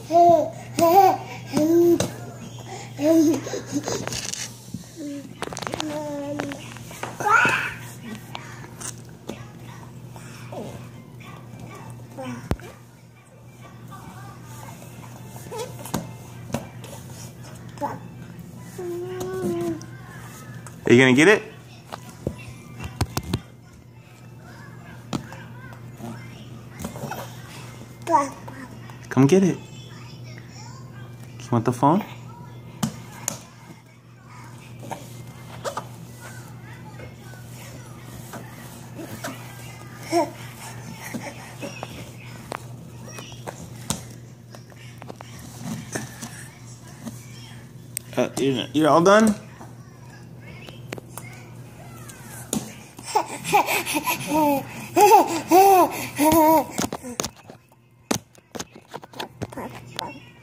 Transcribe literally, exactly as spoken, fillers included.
Are you gonna get it? Come get it. You want the phone? Uh, you're, you're all done? Papa.